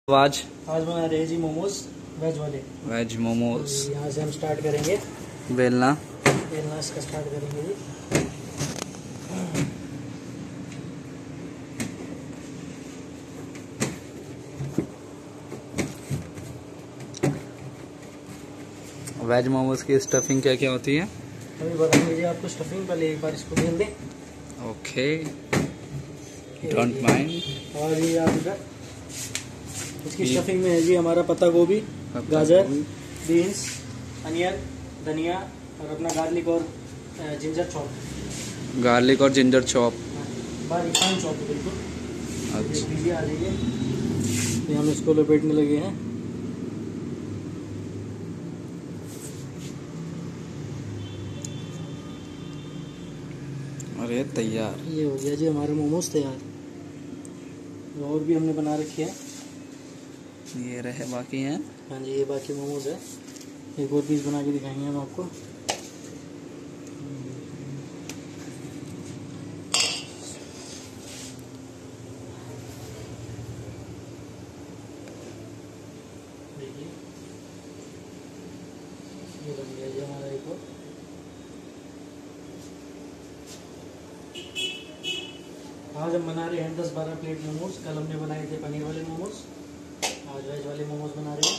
आज बना रहे हैं जी मोमोज, वेज वाले। वेज मोमोज यहाँ से हम स्टार्ट करेंगे। बेलना इसका स्टार्ट करेंगे जी। वेज मोमोज की स्टफिंग क्या क्या होती है अभी बताएंगे जी आपको स्टफिंग। पहले एक बार इसको बेल दें। Okay, don't mind. और ये आप इधर इसकी स्टफिंग में है जी हमारा पत्ता गोभी, गाजर, बीन्स, अनियन, धनिया और अपना गार्लिक और जिंजर चॉप। गार्लिक और जिंजर चॉप, बारीक फाइन चॉप बिल्कुल। अच्छा, आ जाइए। तो हम इसको लपेटने लगे हैं। अरे तैयार, ये हो गया जी हमारे मोमोज तैयार। और भी हमने बना रखे हैं। ये रहे बाकी हैं। हाँ जी, ये बाकी मोमोज है। एक और पीस बना के दिखाएंगे हम आपको। देखिए ये बन गया जी हमारा एक और। आज हम बना रहे हैं 10-12 प्लेट मोमोज। कल हमने बनाए थे पनीर वाले मोमोज, आज वेज वाले मोमोज बना रहे हैं।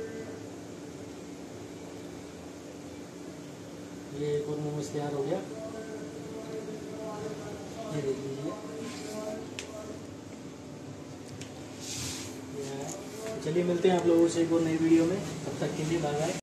ये एक और मोमोज तैयार हो गया, ये देख लीजिए। चलिए मिलते हैं आप लोगों से एक और नई वीडियो में। तब तक के लिए बाय बाय।